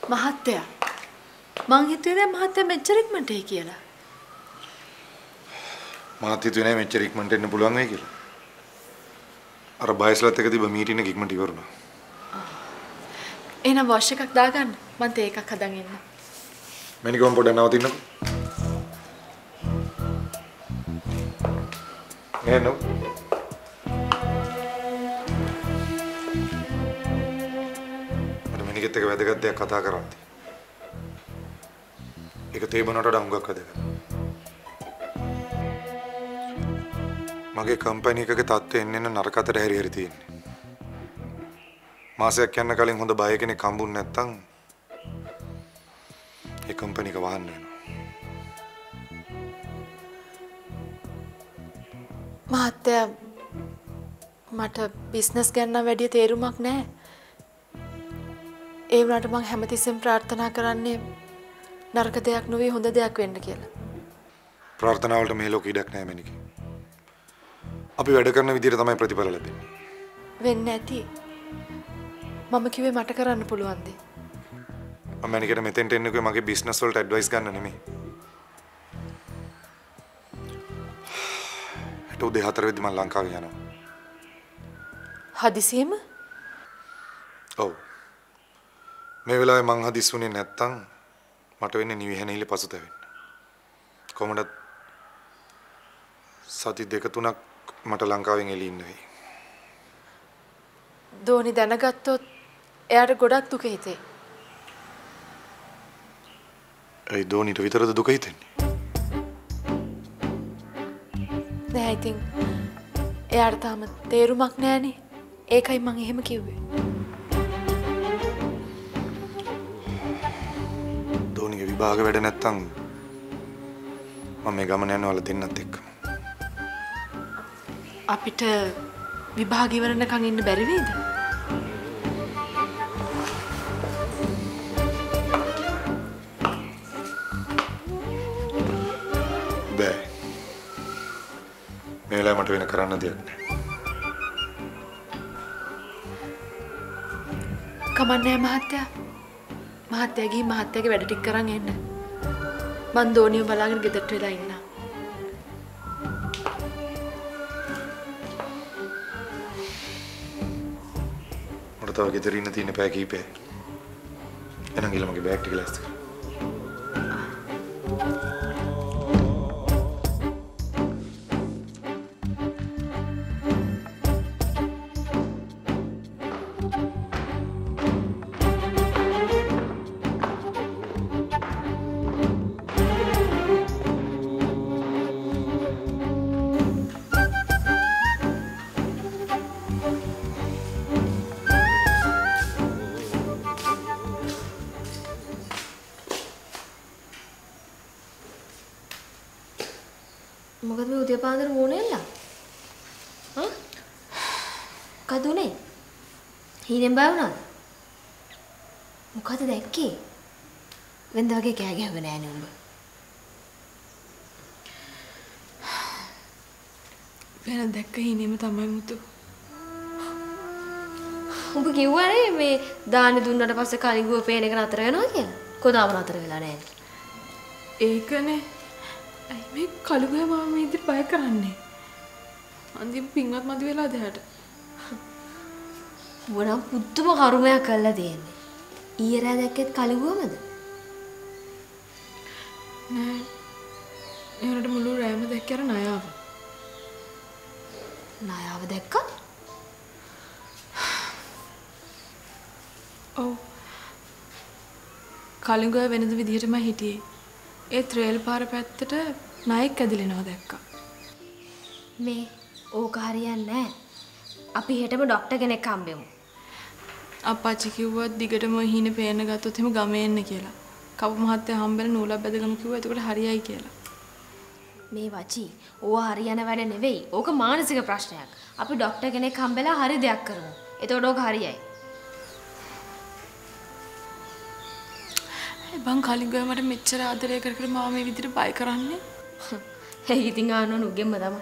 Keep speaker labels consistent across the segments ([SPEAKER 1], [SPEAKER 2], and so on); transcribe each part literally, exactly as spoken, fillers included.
[SPEAKER 1] මහත්තයා මං හිතුවේ මහත්තයා මෙච්චර ඉක්මනට එයි කියලා.
[SPEAKER 2] මාත් හිතුවේ නෑ මෙච්චර ඉක්මනට එන්න පුළුවන් වෙයි කියලා. අර බයස්ලත් එක තිබ්බ මීටින් එක ඉක්මනට ඉවරුණා.
[SPEAKER 1] එහෙනම් වොෂ් එකක් දාගන්න. මං තේ එකක් හදන් එන්න.
[SPEAKER 2] මැනිකෝම් පොඩ්ඩක් නවතින්නකෝ. නේනෝ. මට මැනිකෙත් එක වැදගත් දෙයක් කතා කරන්න. ඒක තේ බොනට වඩා හුඟක් වැදගත්. මගේ කම්පැනි එකගේ තත්ත්වය එන්න එන්න නරක අතට හැරි හැරි තියෙන්නේ. මාසයක් යන්න කලින් හොඳ බය කෙනෙක් හම්බුනේ නැත්තම් ඒ කම්පැනි එක වහන්න වෙනවා.
[SPEAKER 1] මහත්තයා මට බිස්නස් ගැන නම් වැඩි තේරුමක් නැහැ. ඒ වුණාට මම හැමතිස්සෙම ප්‍රාර්ථනා කරන්නේ නරක දෙයක් නොවේ හොඳ දෙයක් වෙන්න කියලා.
[SPEAKER 2] ප්‍රාර්ථනා වලට මේ ලෝකෙ ඉඩක් නැහැ මැනිකේ. අපි වැඩ කරන විදිහට තමයි ප්‍රතිඵල ලැබෙන්නේ.
[SPEAKER 1] වෙන්නේ නැති. මම කිව්වේ මට කරන්න පුළුවන් දේ.
[SPEAKER 2] මම මැනිකට මෙතෙන්ට එන්නකෝ මගේ බිස්නස් වලට ඇඩ්වයිස් ගන්න නෙමෙයි. හෙට උදේ හතර වෙද්දි මම ලංකාවේ යනවා.
[SPEAKER 1] හදිසියෙම?
[SPEAKER 2] ඔව්. මේ වෙලාවේ මං හදිස්සුනේ නැත්තම් මට වෙන්නේ නිවිහැනහිලි පසුතැවෙන්න. කොහොමද සති දෙක තුනක් මට ලංකාවෙන් එළි ඉන්න වෙයි.
[SPEAKER 1] දෝනි දැනගත්තොත් එයාට ගොඩක් දුක හිතේ.
[SPEAKER 2] ඒ දෝනිට විතරද දුක හිතෙන්නේ?
[SPEAKER 1] නෑ ඉතින් එයාට තාම තේරුමක් නෑනේ. ඒකයි මං එහෙම කිව්වේ.
[SPEAKER 2] දෝනිගේ විභාග වැඩ නැත්තම් මම මේ ගමන යනවල දෙන්නත් එක්ක.
[SPEAKER 1] අපිට විභාග ඉවරනකන් ඉන්න බැරි වේද?
[SPEAKER 2] බෑ. මේ වෙලාවේ මට වෙන කරන්න දෙයක් නෑ.
[SPEAKER 1] කමන්නේ මහත්තයා. මහත්තයා ගිහින් මහත්තයාගේ වැඩ ටික කරන් එන්න. මං දෝනිය බලාගෙන ගෙදරට වෙලා ඉන්නම්.
[SPEAKER 2] තව ගෙදර ඉන්න තියෙන පැය කීපය. එහෙනම් ගිහලා මගේ බෑග් ටික ලෑස්ති කරන්න.
[SPEAKER 3] මොකද මේ උදේ පාන්දර මොනෙල්ලා? හා? කදුනේ? හීනෙන් බය වුණාද? මොකද දැක්කේ? වෙනද වගේ කෑ ගැහුවේ නෑනේ උඹ.
[SPEAKER 1] වෙන දැක්ක හීනෙම තමයි මුතු.
[SPEAKER 3] උඹ කිව්වනේ මේ දානි දුන්නට පස්සේ කලිඟුව පේන එක නතර වෙනවා කියලා. කොහොමද නතර වෙලා නෑ?
[SPEAKER 1] ඒකනේ ඇයි මේ කලුගේ මම මේ ඉදිරි බය කරන්නේ? අන්තිම පින්වත් මදි වෙලා දෙහට.
[SPEAKER 3] වුණා පුදුම කර්මයක් කළා දෙන්නේ. ඊයේ රෑ දැක්කෙත් කලුගුවමද?
[SPEAKER 1] නෑ. ඒකට මුළු රෑම දැක්ක අර නයාව.
[SPEAKER 3] නයාව දැක්කා?
[SPEAKER 1] ඔව්. කලුගේ වෙනද විදිහටම හිටියේ. ඒ ත්‍රේල් පාර පැත්තට නායක ඇදලෙනවා දැක්කා.
[SPEAKER 3] මේ ඕක හරියන්නේ නැහැ. අපි හෙටම ડોක්ටර් කෙනෙක් හම්බෙමු.
[SPEAKER 1] අප්පච්චි කිව්වා දිගටම හීනේ පේන්න ගත්තොත් එහෙම ගමේ එන්න කියලා. කපු මහත්තයා හම්බෙලා නූලක් බැදගමු කිව්වා. එතකොට හරියයි කියලා.
[SPEAKER 3] මේ වචි ඕවා හරියන වැඩ නෙවෙයි. ඕක මානසික ප්‍රශ්නයක්. අපි ડોක්ටර් කෙනෙක් හම්බෙලා හරි දෙයක් කරමු. එතකොට ඕක හරියයි.
[SPEAKER 1] බං කලින් ගොය මට මෙච්චර ආදරය කර කර මාව මේ විදිහට බය කරන්නේ.
[SPEAKER 3] ඒක ඉතින් ආනෝ නුගෙම්ම තමයි.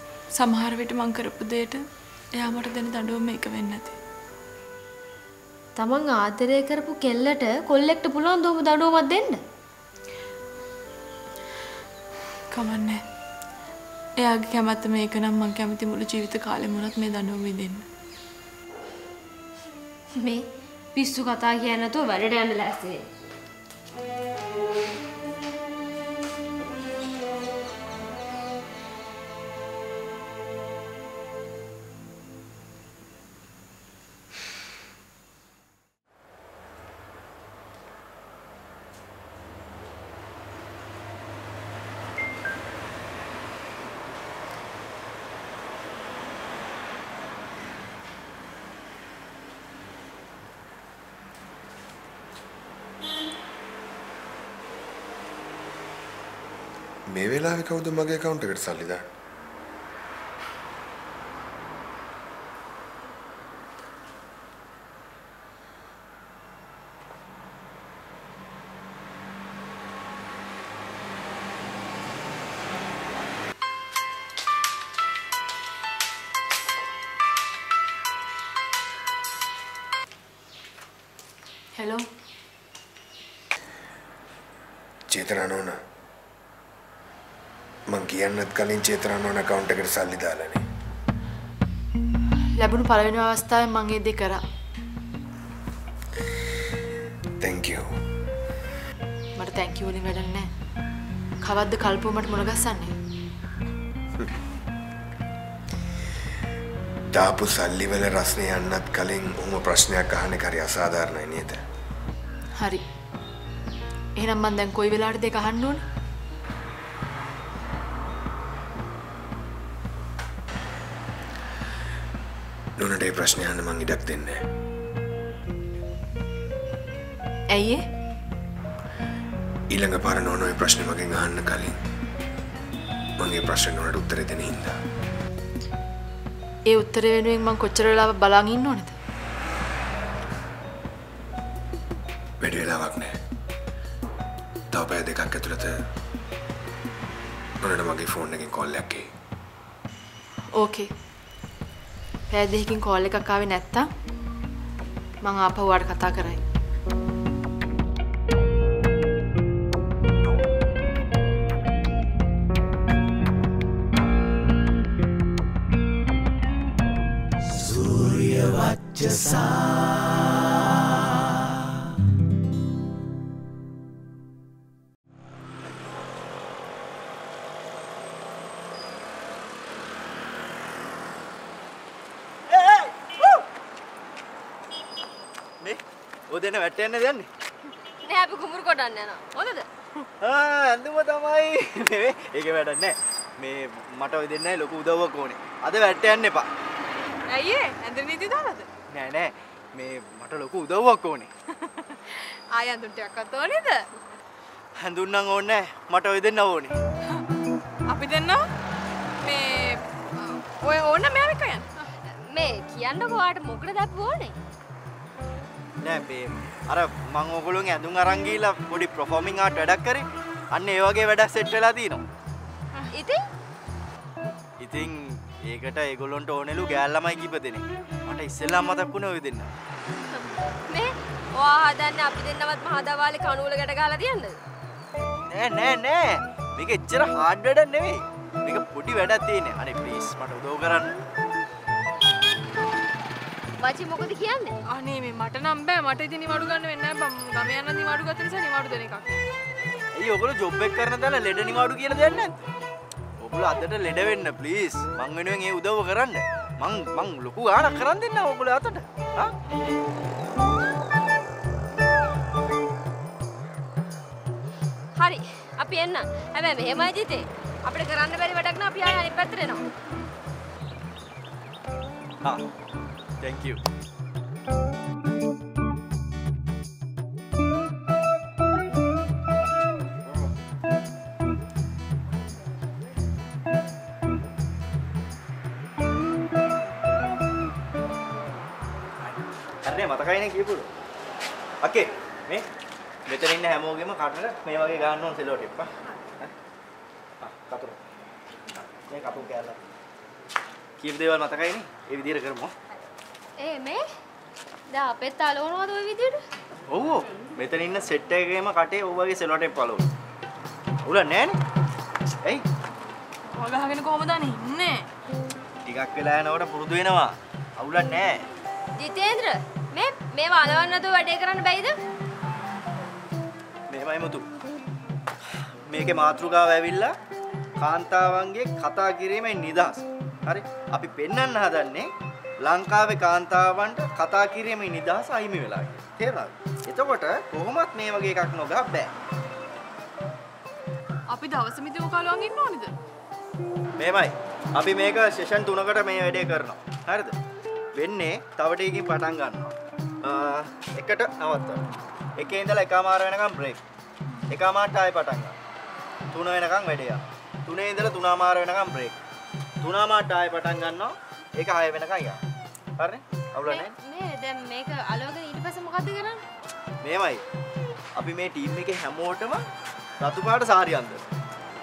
[SPEAKER 1] සමහර විට මං කරපු දෙයට එයා මට දෙන දඬුවම මේක වෙන්නේ නැති.
[SPEAKER 3] තමන් ආදරය කරපු කෙල්ලට කොල්ලෙක්ට පුළුවන් දොම දඬුවමක් දෙන්න.
[SPEAKER 1] කමන්නේ. එයාගේ කැමැත්ත මේක නම් මං කැමති මුළු ජීවිත කාලෙම වුණත් මේ දඬුවම විඳින්න.
[SPEAKER 3] මේ පිස්සු කතා කියන්නේ නැතුව වැඩට යන්න ලෑස්ති වෙන්න.
[SPEAKER 4] මේ වෙලාවේ කවුද මගේ account එකට සල්ලි දාන්නේ?
[SPEAKER 1] හෙලෝ.
[SPEAKER 4] චේතනා නෝනා මං කියන්නත් කලින් චේතනා නෝනා account එකට සල්ලි දාලානේ.
[SPEAKER 1] ලැබුණු පළවෙනි අවස්ථාවේ මං ඒ දේ කරා.
[SPEAKER 4] thank you.
[SPEAKER 1] මට thank you වලින් වැඩක් නැහැ. කවද්ද කල්පෝ මට මුණ ගැස්සන්නේ?
[SPEAKER 4] දාපු සල්ලි වල රස්නේ යන්නත් කලින් උඹ ප්‍රශ්නයක් අහන්න කරි අසාධාරණයි නේද?
[SPEAKER 1] හරි. එහෙනම් මං දැන් කොයි වෙලාවටද ඒක අහන්න ඕනේ?
[SPEAKER 4] නෝනට ඒ ප්‍රශ්නේ අහන්න මං ඉඩක් දෙන්නේ නැහැ.
[SPEAKER 1] ඇයි ඒ?
[SPEAKER 4] ඊළඟ පාර නෝනා ඒ ප්‍රශ්නේ මගෙන් අහන්න කලින් මං ඒ ප්‍රශ්නේ නෝනට උත්තර දෙන්න හින්දා.
[SPEAKER 1] ඒ උත්තරේ වෙනුවෙන් මං කොච්චර වෙලාවක් බලන් ඉන්න ඕනේද?
[SPEAKER 4] වැඩි වෙලාවක් නැහැ. තව පැය දෙකක් ඇතුළත නෝනට මගේ ෆෝන් එකෙන් කෝල් එකක් එයි.
[SPEAKER 1] ඕකේ. පැය දෙකකින් කෝල් එකක් ආවේ නැත්තම් මං ආපහු වාට කතා කරයි.
[SPEAKER 5] සූර්ය වච්චසා
[SPEAKER 6] ඔදෙන වැටෙන්න දෙන්නේ
[SPEAKER 3] නෑ අපි කුඹුරු කොටන්න යනවා. හොඳද?
[SPEAKER 6] ආ ඇඳුම තමයි නෙවෙයි ඒක වැඩක් නෑ මේ මට ඔය දෙන්නයි ලොකු උදව්වක් ඕනේ අද වැට්ට යන්න එපා.
[SPEAKER 1] ඇයි ඒ? ඇඳුම් නීති දාලාද?
[SPEAKER 6] නෑ නෑ මේ මට ලොකු උදව්වක් ඕනේ.
[SPEAKER 1] ආය ඇඳුම් ටිකක්වත් ඕනේද?
[SPEAKER 6] ඇඳුම් නම් ඕනේ නෑ මට ඔය දෙන්න ඕනේ.
[SPEAKER 1] අපි දෙන්න මේ ඔය ඕන මෙයාව එක යන්න.
[SPEAKER 3] මේ කියන්නකෝ ඔයාට මොකටද අපි ඕනේ?
[SPEAKER 6] නෑ මේ අර මං ඕගොල්ලෝගේ ඇඳුම් අරන් ගිහලා පොඩි performing art වැඩක් කරේ. අන්න ඒ වගේ වැඩක් සෙට් වෙලා තියෙනවා.
[SPEAKER 3] ඉතින්
[SPEAKER 6] ඉතින් ඒකට ඒගොල්ලන්ට ඕනෙලු ගෑල් ළමයි කීප දෙනෙක්. මට ඉස්සෙල්ලා මතක් වුණේ ඔය දෙන්න.
[SPEAKER 3] මේ ඔයා හදන්නේ අපි දෙන්නවත් මහදවාලේ කණුවල ගැට ගහලා තියන්නද?
[SPEAKER 6] නෑ නෑ නෑ. මේක එච්චර හાર્ඩ් වැඩක් නෙවෙයි. මේක පොඩි වැඩක් තියෙන්නේ. අනේ ප්ලීස් මට උදව් කරන්න.
[SPEAKER 3] වාචි මොකද කියන්නේ?
[SPEAKER 1] අනේ මේ මට නම් බෑ මට ඉතින් නිවාඩු ගන්න වෙන්නේ නැහැ බම් ගම යන නිවාඩු ගත්ත නිසා නිවාඩු දෙන එකක්.
[SPEAKER 6] ඇයි ඔයගොල්ලෝ ජොබ් එක කරන දාලා ලෙඩ නිවාඩු කියලා දෙන්නේ නැද්ද? ඔයගොල්ලෝ අදට ලෙඩ වෙන්න ප්ලීස්. මං වෙනුවෙන් ඒ උදව්ව කරන්න. මං මං ලොකු ගාණක් කරන් දෙන්න ඔයගොල්ලෝ අතට. හා?
[SPEAKER 3] හරි අපි එන්න. හැබැයි මෙහෙමයි ජිතේ. අපිට කරන්න බැරි වැඩක් නම් අපි ආයෙ අනිත් පැත්තට එනවා.
[SPEAKER 6] හා. Thank you. අරනේ මතකයිනේ කියපුවලු. ඔකේ මේ මෙතන ඉන්න හැමෝගෙම කටට මේ වගේ ගන්න ඕන සෙලෝ ටිප්. හා කතර. මේ කපු කෑල්ල. කීප දේවල් මතකයිනේ. ඒ විදිහට කරමු.
[SPEAKER 3] ඒ මේ දැන් අපේ තලවනවද ওই විදියට?
[SPEAKER 6] ඔව් ඔව්. මෙතන ඉන්න සෙට් එකේම කටේ ඔය වගේ සෙලෝ ටේප් පළවන. උල නෑනේ. එයි.
[SPEAKER 1] වගහගෙන කොහමද අනේ ඉන්නේ?
[SPEAKER 6] ටිකක් වෙලා යනකොට පුරුදු වෙනවා. අවුලක් නෑ.
[SPEAKER 3] ජිතේන්ද්‍ර මේ මේ වලවන්න නැතුව වැඩේ කරන්න බැයිද?
[SPEAKER 6] මෙහෙමයි මුතු. මේකේ මාතෘකාව ඇවිල්ලා කාන්තාවන්ගේ කතා කිරීමේ නිදහස. හරි? අපි පෙන්වන්න හදන්නේ ලංකාවේ කාන්තාවන්ට කතා කිරීමේ නිදහස අහිමි වෙලා කියලා. තේරුණාද? එතකොට කොහොමත් මේ වගේ එකක් නොගහ බෑ.
[SPEAKER 1] අපි දවසෙ මිදි උකාලුවන් ඉන්න ඕනේද?
[SPEAKER 6] මෙහෙමයි. අපි මේක සෙෂන් තුනකට මේ වැඩේ කරනවා. හරිද? වෙන්නේ තව ටිකකින් පටන් ගන්නවා. එකට නවත්තනවා. එකේ ඉඳලා එකමාර වෙනකම් බ්‍රේක්. එකමාරට ආයෙ පටන් ගන්නවා. තුන වෙනකම් වැඩේ යනවා. තුනේ ඉඳලා තුනමාර වෙනකම් බ්‍රේක්. තුනමාරට ආයෙ පටන් ගන්නවා. ඒක හය වෙනකම් යනවා. හරිනේ? අවුල නැහැ.
[SPEAKER 3] මේ දැන් මේක අලවගෙන ඊට පස්සේ මොකද කරන්නේ?
[SPEAKER 6] මෙහෙමයි. අපි මේ ටීම් එකේ හැමෝටම රතු පාට සාරි අඳිනවා.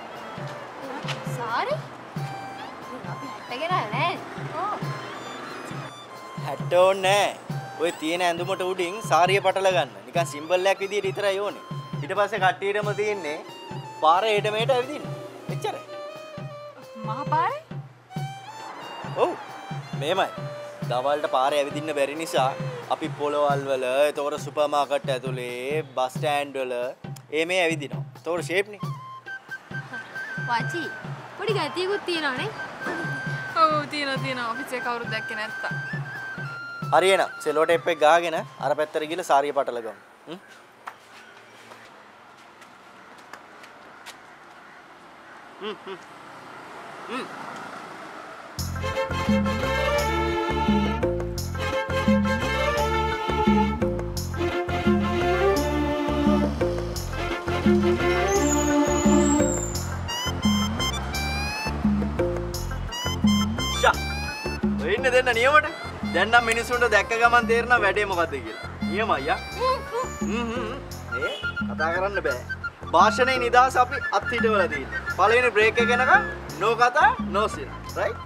[SPEAKER 3] සාරි? අපි හැටගෙන නැහැ. ඔව්.
[SPEAKER 6] හැට ඕනේ නැහැ. ඔය තියෙන ඇඳුමට උඩින් සාරිය පටල ගන්න. නිකන් සිම්බල් එකක් විදියට විතරයි ඕනේ. ඊට පස්සේ කට්ටියටම තියෙන්නේ පාරේ හෙට මෙහෙට ඇවිදින්න. එච්චරයි.
[SPEAKER 1] මහ පාරේ?
[SPEAKER 6] ඔව්. මේමයි. දවල්ට පාරේ ඇවිදින්න බැරි නිසා අපි පොළවල් වල, එතකොට සුපර් මාකට් ඇතුලේ, බස් ස්ටෑන්ඩ් වල ඒ මේ ඇවිදිනවා. එතකොට ෂේප් නේ.
[SPEAKER 3] වාචි පොඩි ගතියකුත් තියෙනවනේ.
[SPEAKER 1] ඔව් තියෙනවා තියෙනවා. ඔෆිස් එක කවුරුත් දැක්කේ නැත්තා.
[SPEAKER 6] හරි එන සෙලෝ ටේප් එක ගාගෙන අර පැත්තට ගිහලා සාරිය පටල ගමු. හ්ම්. හ්ම් හ්ම්. හ්ම්. ෂා. ඔය ඉන්නේ දෙන්න නියමට. දැන් නම් මිනිස්සුන්ට දැක්ක ගමන් තේරෙනවා වැඩේ මොකද්ද කියලා. නියම අයියා. හ්ම් හ්ම්. ඒ කතා කරන්න බෑ. භාෂණයේ නිදහස අපි අත්හිටවල තියෙනවා. පළවෙනි බ්‍රේක් එක යනකම් නෝ කතා නෝ සිල්. රයිට්?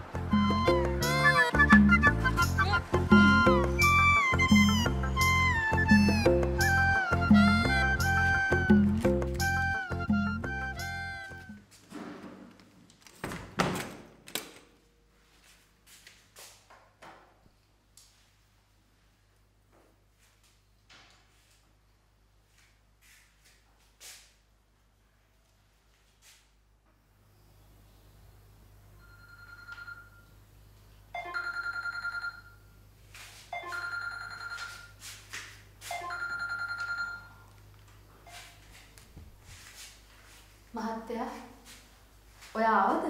[SPEAKER 1] මහත්තයා ඔය ආවද?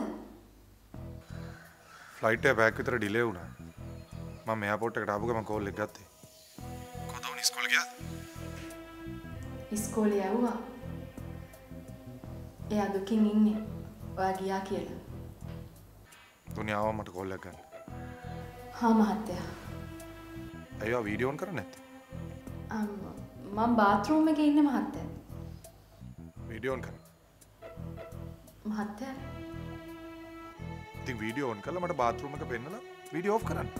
[SPEAKER 2] ෆ්ලයිට් එක පැයක් විතර ඩිලේ වුණා. මම එයාපෝට් එකට ආපු ගමන් කෝල් එක ගත්තේ. කොහොමද උන් ඉස්කෝලේ ගියාද?
[SPEAKER 1] ඉස්කෝලේ යවුවා. එයා දුකින් ඉන්නේ. ඔයා ගියා කියලා.
[SPEAKER 2] තුනි ආවම මට කෝල් එකක් ගන්න.
[SPEAKER 1] හා මහත්තයා.
[SPEAKER 2] අයියෝ වීඩියෝ ඔන් කරන්නේ නැත්තේ?
[SPEAKER 1] මම බාත්රූම් එකේ ඉන්නේ මහත්තයා.
[SPEAKER 2] වීඩියෝ ඔන් කරන්න.
[SPEAKER 1] මහත්තයා
[SPEAKER 2] ඉතින් වීඩියෝ ඔන් කරලා මට බාත්රූම් එක පෙන්නලා වීඩියෝ ඔෆ් කරන්න.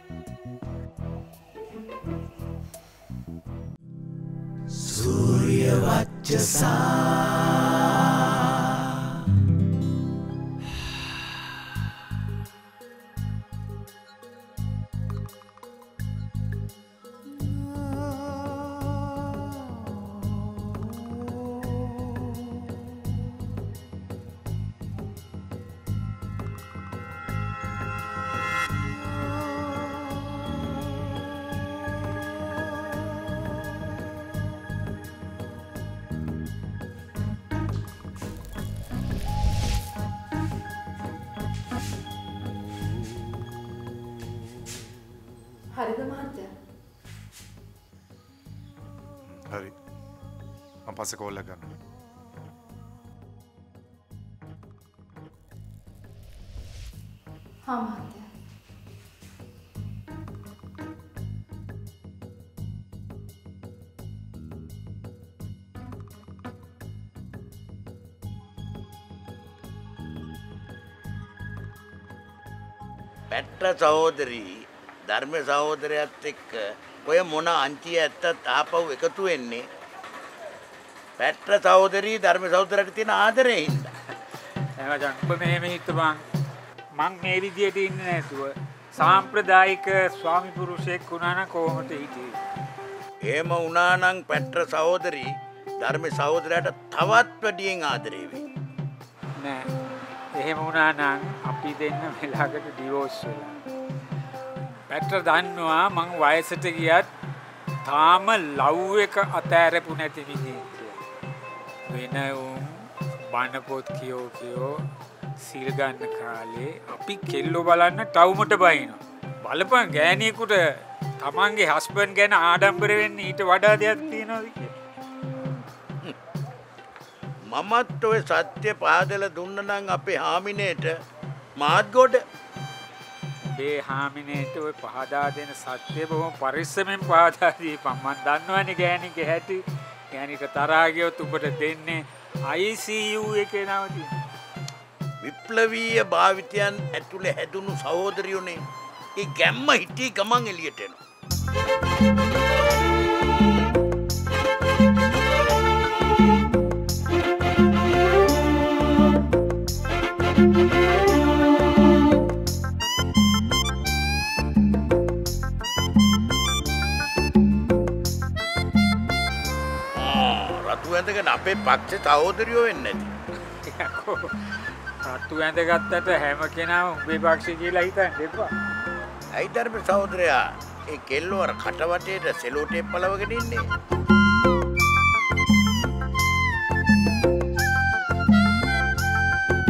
[SPEAKER 5] සූර්ය වච්චසා
[SPEAKER 1] හරිද මහත්තයා?
[SPEAKER 2] හරි. මම පස්සේ කෝල් එක ගන්නවා.
[SPEAKER 1] හා මහත්තයා.
[SPEAKER 7] පැට්ට සහෝදරී ධර්ම සහෝදරයත් එක්ක ඔය මොන අංචිය ඇත්තත් ආපහු එකතු වෙන්නේ පැට්‍ර සහෝදරී ධර්ම සහෝදරට තියෙන ආදරේ හින්දා.
[SPEAKER 8] එහෙනම් ඔබ මෙහෙම හිතපන්. මං මේ විදියට ඉන්නේ නැතුව සාම්ප්‍රදායික ස්වාමි පුරුෂයෙක් වුණා නම් කොහොමද හිටියේ?
[SPEAKER 7] එහෙම වුණා නම් පැට්‍ර සහෝදරී ධර්ම සහෝදරයට තවත් වැඩියෙන් ආදරේ වෙයි.
[SPEAKER 8] නෑ. එහෙම වුණා නම් අපි දෙන්න මෙලකට ඩිවෝස් වෙලා. පැට්‍ර දන්නවා මං වයසට ගියත් තාම ලව් එක අතෑරපු නැති විදිහට. වෙන උන් බණ පොත් කියෝ කියෝ සීල් ගන්න කාලේ අපි කෙල්ලෝ බලන්න ටවුමට බහිනවා. බලපන් ගෑණියෙකුට තමන්ගේ හස්බන්ඩ් ගැන ආඩම්බර වෙන්න ඊට වඩා දෙයක් තියෙනවද කියලා?
[SPEAKER 7] මමත් ඔය සත්‍ය පහදලා දුන්න නම් අපේ හාමිනේට මාත් ගොඩ.
[SPEAKER 8] ඒ හාමිනේට ඔය පහදා දෙන සත්‍ය බොහොම පරිස්සමෙන් පහදා දීපන්. මම දන්නවනේ ගෑණිගේ හැටි. ගෑණිට තරහා ගියොත් උඹට දෙන්නේ I C U එකේ නවතින.
[SPEAKER 7] විප්ලවීය භාවිතයන් ඇතුලේ හැදුණු සහෝදරියෝනේ. ඒ ගැම්ම හිටි ගමන් එළියට එනවා. ඇඳගෙන අපේ පක්ෂේ සහෝදරියෝ වෙන්නේ නැති.
[SPEAKER 8] රතු ඇඳගත්තට හැම කෙනාම උඹේ පක්ෂේ කියලා හිතන්න එපා.
[SPEAKER 7] ඇයි ධර්ම සහෝදරයා ඒ කෙල්ලෝ අර කටවටේට සෙලෝ ටේප් පලවගෙන ඉන්නේ?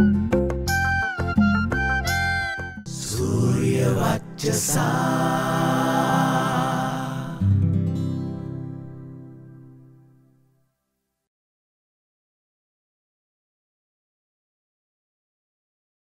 [SPEAKER 5] සූර්ය වච්චසා